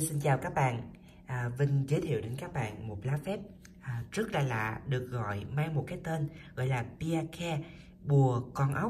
Xin chào các bạn. Vinh giới thiệu đến các bạn một lá phép rất là lạ, được gọi mang một cái tên gọi là Piake, bùa con ốc.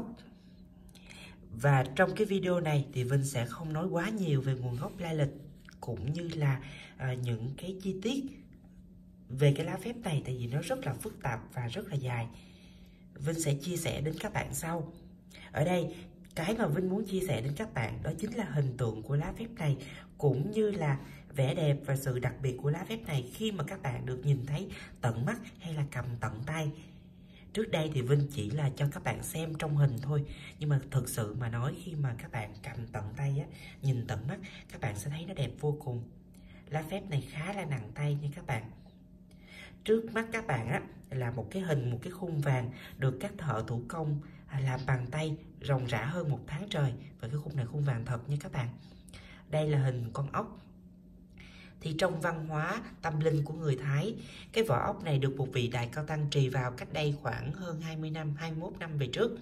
Và trong cái video này thì Vinh sẽ không nói quá nhiều về nguồn gốc lai lịch cũng như là những cái chi tiết về cái lá phép này, tại vì nó rất là phức tạp và rất là dài. Vinh sẽ chia sẻ đến các bạn sau. Ở đây cái mà Vinh muốn chia sẻ đến các bạn đó chính là hình tượng của lá phép này, cũng như là vẻ đẹp và sự đặc biệt của lá phép này khi mà các bạn được nhìn thấy tận mắt hay là cầm tận tay. Trước đây thì Vinh chỉ là cho các bạn xem trong hình thôi, nhưng mà thực sự mà nói, khi mà các bạn cầm tận tay á, nhìn tận mắt, các bạn sẽ thấy nó đẹp vô cùng. Lá phép này khá là nặng tay nha các bạn. Trước mắt các bạn á là một cái hình, một cái khung vàng được các thợ thủ công làm bằng tay ròng rã hơn 1 tháng trời. Và cái khung này khung vàng thật nha các bạn. Đây là hình con ốc. Thì trong văn hóa tâm linh của người Thái, cái vỏ ốc này được một vị đại cao tăng trì vào cách đây khoảng hơn 20 năm, 21 năm về trước.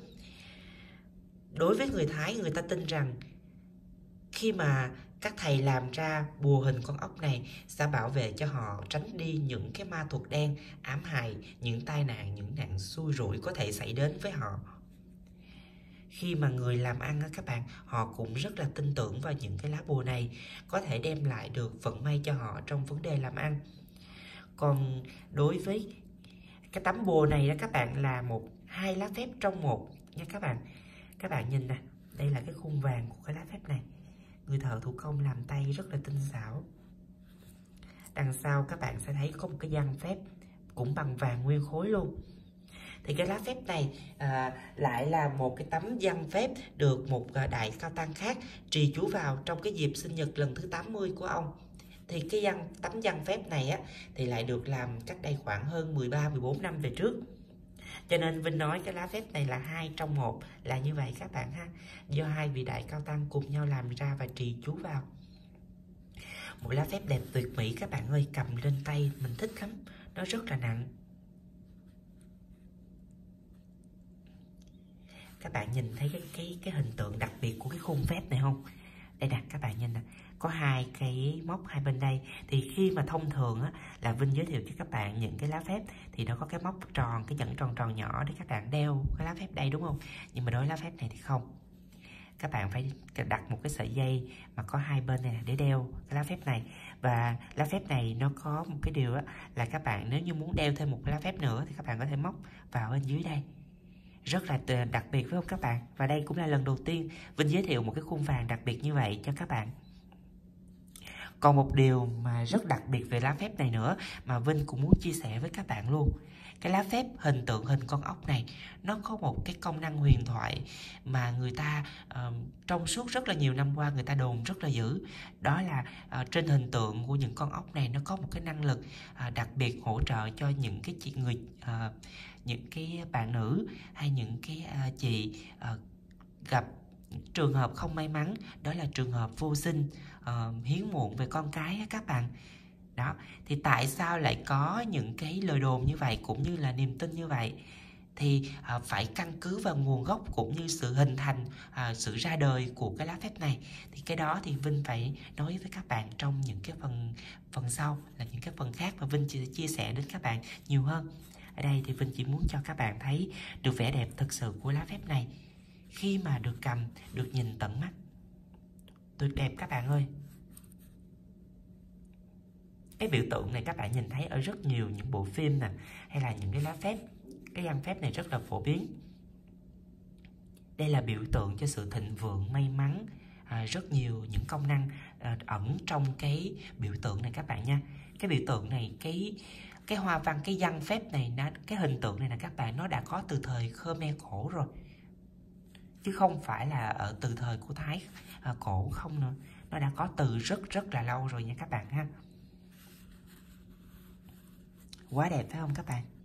Đối với người Thái, người ta tin rằng khi mà các thầy làm ra bùa hình con ốc này sẽ bảo vệ cho họ tránh đi những cái ma thuật đen, ám hại, những tai nạn, những nạn xui rủi có thể xảy đến với họ. Khi mà người làm ăn á các bạn, họ cũng rất là tin tưởng vào những cái lá bùa này có thể đem lại được vận may cho họ trong vấn đề làm ăn. Còn đối với cái tấm bùa này đó các bạn, là hai lá phép trong một nha các bạn. Các bạn nhìn nè, đây là cái khung vàng của cái lá phép này. Người thợ thủ công làm tay rất là tinh xảo. Đằng sau các bạn sẽ thấy có một cái văn phép cũng bằng vàng nguyên khối luôn. Thì cái lá phép này lại là một cái tấm văn phép được một đại cao tăng khác trì chú vào trong cái dịp sinh nhật lần thứ 80 của ông. Thì cái tấm văn phép này á thì lại được làm cách đây khoảng hơn 13-14 năm về trước. Cho nên Vinh nói cái lá phép này là 2 trong 1, là như vậy các bạn ha. Do hai vị đại cao tăng cùng nhau làm ra và trì chú vào. Một lá phép đẹp tuyệt mỹ các bạn ơi, cầm lên tay mình thích lắm. Nó rất là nặng. Các bạn nhìn thấy cái hình tượng đặc biệt của cái khung phép này không? Đây nè, các bạn nhìn nè, có hai cái móc hai bên đây. Thì khi mà thông thường á, là Vinh giới thiệu cho các bạn những cái lá phép thì nó có cái móc tròn, cái nhẫn tròn tròn nhỏ để các bạn đeo cái lá phép đây, đúng không? Nhưng mà đối với lá phép này thì không. Các bạn phải đặt một cái sợi dây mà có hai bên này để đeo cái lá phép này. Và lá phép này nó có một cái điều á, là các bạn nếu như muốn đeo thêm một cái lá phép nữa thì các bạn có thể móc vào bên dưới đây. Rất là đặc biệt phải không các bạn? Và đây cũng là lần đầu tiên Vinh giới thiệu một cái khung vàng đặc biệt như vậy cho các bạn. Còn một điều mà rất đặc biệt về lá phép này nữa mà Vinh cũng muốn chia sẻ với các bạn luôn. Cái lá phép hình tượng hình con ốc này nó có một cái công năng huyền thoại mà người ta trong suốt rất là nhiều năm qua người ta đồn rất là dữ. Đó là trên hình tượng của những con ốc này nó có một cái năng lực đặc biệt hỗ trợ cho những cái những cái bạn nữ hay những cái chị gặp trường hợp không may mắn, đó là trường hợp vô sinh, hiếm muộn về con cái á các bạn. Đó, thì tại sao lại có những cái lời đồn như vậy cũng như là niềm tin như vậy? Thì phải căn cứ vào nguồn gốc cũng như sự hình thành, sự ra đời của cái lá phép này. Thì cái đó thì Vinh phải nói với các bạn trong những cái phần sau, là những cái phần khác mà Vinh sẽ chia sẻ đến các bạn nhiều hơn. Ở đây thì Vinh chỉ muốn cho các bạn thấy được vẻ đẹp thực sự của lá phép này khi mà được cầm, được nhìn tận mắt. Tuyệt đẹp các bạn ơi. Cái biểu tượng này các bạn nhìn thấy ở rất nhiều những bộ phim nè, hay là những cái lá phép. Cái văn phép này rất là phổ biến. Đây là biểu tượng cho sự thịnh vượng, may mắn, rất nhiều những công năng ẩn trong cái biểu tượng này các bạn nha. Cái biểu tượng này, cái hoa văn, cái văn phép này, cái hình tượng này là các bạn, nó đã có từ thời Khmer cổ rồi, chứ không phải là ở từ thời của Thái cổ không nữa. Nó đã có từ rất là lâu rồi nha các bạn ha. Quá đẹp phải không các bạn?